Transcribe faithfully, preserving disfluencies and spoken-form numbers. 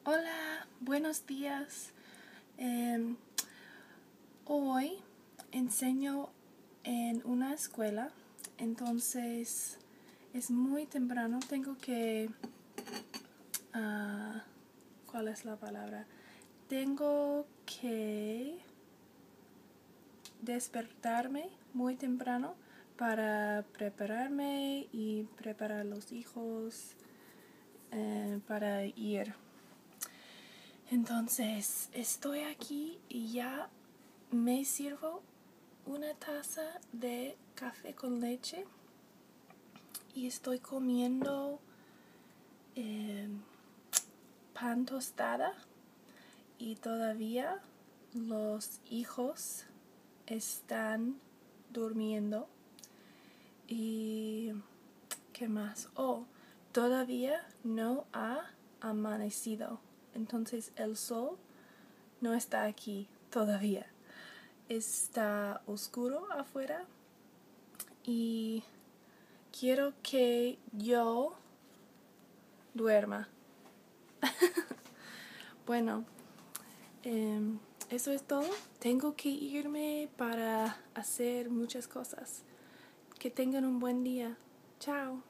Hola, buenos días. Em, hoy enseño en una escuela, entonces es muy temprano. Tengo que... ah, ¿cuál es la palabra? Tengo que despertarme muy temprano para prepararme y preparar a los hijos eh, para ir. Entonces estoy aquí y ya me sirvo una taza de café con leche y estoy comiendo eh, pan tostada y todavía los hijos están durmiendo. Y ¿qué más? Oh, todavía no ha amanecido. Entonces el sol no está aquí todavía. Está oscuro afuera y quiero que yo duerma. Bueno, eh, eso es todo. Tengo que irme para hacer muchas cosas. Que tengan un buen día. Chao.